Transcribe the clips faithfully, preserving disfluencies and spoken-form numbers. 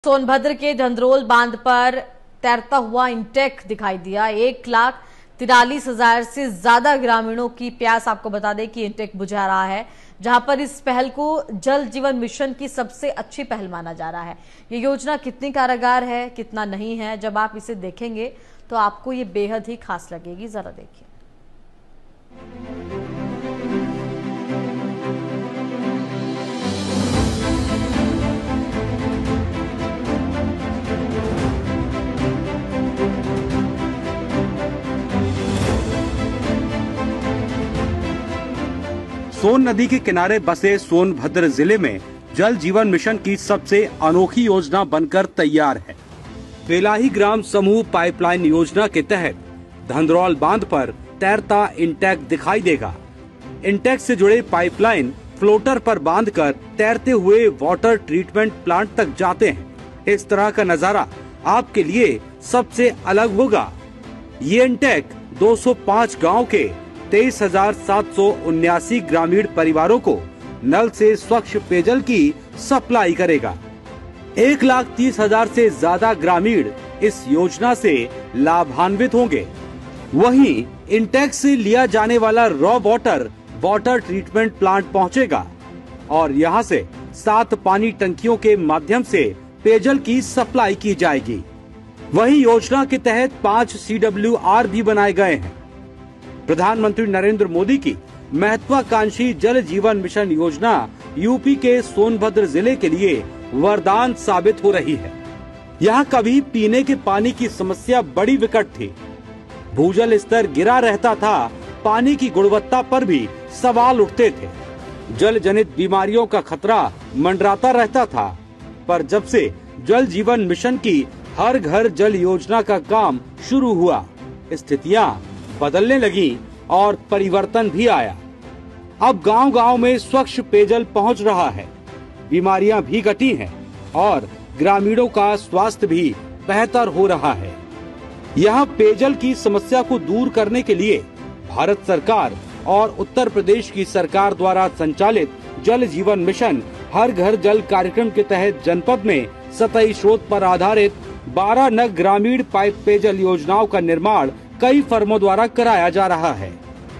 सोनभद्र के धंधरौल बांध पर तैरता हुआ इंटेक दिखाई दिया। एक लाख तिरालीस हजार से ज्यादा ग्रामीणों की प्यास, आपको बता दें कि इंटेक बुझा रहा है, जहां पर इस पहल को जल जीवन मिशन की सबसे अच्छी पहल माना जा रहा है। ये योजना कितनी कारगर है, कितना नहीं है, जब आप इसे देखेंगे तो आपको ये बेहद ही खास लगेगी। जरा देखिए। सोन नदी के किनारे बसे सोनभद्र जिले में जल जीवन मिशन की सबसे अनोखी योजना बनकर तैयार है। बेलाही ग्राम समूह पाइपलाइन योजना के तहत धंधरौल बांध पर तैरता इंटेक दिखाई देगा। इंटेक से जुड़े पाइपलाइन फ्लोटर पर बांधकर तैरते हुए वाटर ट्रीटमेंट प्लांट तक जाते हैं। इस तरह का नजारा आपके लिए सबसे अलग होगा। ये इंटेक दो सौ पाँच गाँव के तेईस हजार सात सौ उन्यासी ग्रामीण परिवारों को नल से स्वच्छ पेयजल की सप्लाई करेगा। एक लाख तीस हजार से ज्यादा ग्रामीण इस योजना से लाभान्वित होंगे। वहीं इंटेक से लिया जाने वाला raw water water treatment plant पहुंचेगा और यहां से सात पानी टंकियों के माध्यम से पेयजल की सप्लाई की जाएगी। वहीं योजना के तहत पाँच सी डब्ल्यू आर भी बनाए गए हैं। प्रधानमंत्री नरेंद्र मोदी की महत्वाकांक्षी जल जीवन मिशन योजना यूपी के सोनभद्र जिले के लिए वरदान साबित हो रही है। यहाँ कभी पीने के पानी की समस्या बड़ी विकट थी। भूजल स्तर गिरा रहता था, पानी की गुणवत्ता पर भी सवाल उठते थे। जल जनित बीमारियों का खतरा मंडराता रहता था। पर जब से जल जीवन मिशन की हर घर जल योजना का काम शुरू हुआ, स्थितियाँ बदलने लगी और परिवर्तन भी आया। अब गांव-गांव में स्वच्छ पेयजल पहुंच रहा है, बीमारियां भी घटी हैं और ग्रामीणों का स्वास्थ्य भी बेहतर हो रहा है। यहां पेयजल की समस्या को दूर करने के लिए भारत सरकार और उत्तर प्रदेश की सरकार द्वारा संचालित जल जीवन मिशन हर घर जल कार्यक्रम के तहत जनपद में सतही स्रोत पर आधारित बारह नग ग्रामीण पाइप पेयजल योजनाओं का निर्माण कई फर्मों द्वारा कराया जा रहा है।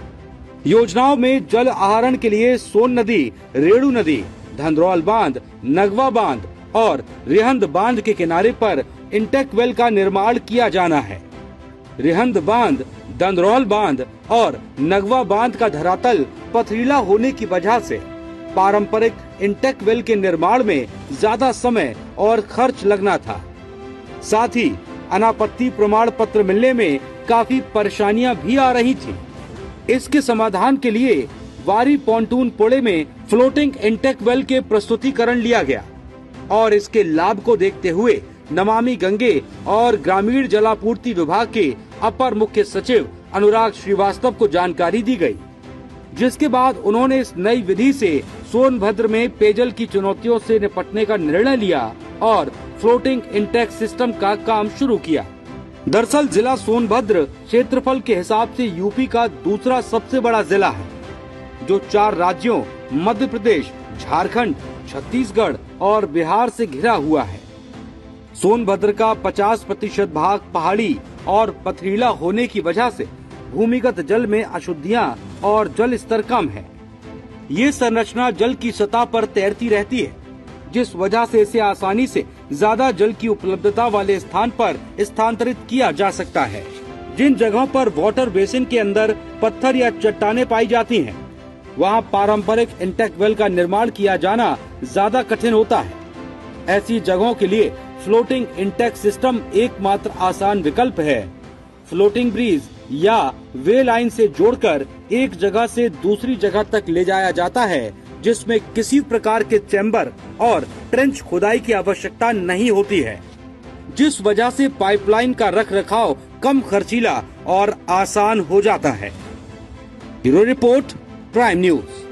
योजनाओं में जल आहरण के लिए सोन नदी, रेणु नदी, धंधरौल बांध, नगवा बांध और रिहंद बांध के किनारे पर इंटेक वेल का निर्माण किया जाना है। रिहंद बांध, धंधरौल बांध और नगवा बांध का धरातल पथरीला होने की वजह से पारंपरिक इंटेक वेल के निर्माण में ज्यादा समय और खर्च लगना था। साथ ही अनापत्ति प्रमाण पत्र मिलने में काफी परेशानियां भी आ रही थी। इसके समाधान के लिए वारी पॉन्टून पुणे में फ्लोटिंग इंटेक वेल के प्रस्तुतिकरण लिया गया और इसके लाभ को देखते हुए नमामि गंगे और ग्रामीण जलापूर्ति विभाग के अपर मुख्य सचिव अनुराग श्रीवास्तव को जानकारी दी गई, जिसके बाद उन्होंने इस नई विधि से सोनभद्र में पेयजल की चुनौतियों से निपटने का निर्णय लिया और फ्लोटिंग इंटेक सिस्टम का काम शुरू किया। दरअसल जिला सोनभद्र क्षेत्रफल के हिसाब से यूपी का दूसरा सबसे बड़ा जिला है, जो चार राज्यों मध्य प्रदेश, झारखंड, छत्तीसगढ़ और बिहार से घिरा हुआ है। सोनभद्र का पचास प्रतिशत भाग पहाड़ी और पथरीला होने की वजह से भूमिगत जल में अशुद्धियां और जल स्तर कम है। ये संरचना जल की सतह पर तैरती रहती है, जिस वजह से इसे आसानी से ज्यादा जल की उपलब्धता वाले स्थान पर स्थानांतरित किया जा सकता है। जिन जगहों पर वाटर बेसिन के अंदर पत्थर या चट्टानें पाई जाती हैं, वहां पारंपरिक इंटेक वेल का निर्माण किया जाना ज्यादा कठिन होता है। ऐसी जगहों के लिए फ्लोटिंग इंटेक सिस्टम एकमात्र आसान विकल्प है। फ्लोटिंग ब्रिज या वे लाइन से जोड़कर एक जगह से दूसरी जगह तक ले जाया जाता है, जिसमें किसी प्रकार के चैम्बर और ट्रेंच खुदाई की आवश्यकता नहीं होती है, जिस वजह से पाइपलाइन का रखरखाव कम खर्चीला और आसान हो जाता है। Bureau report, prime news.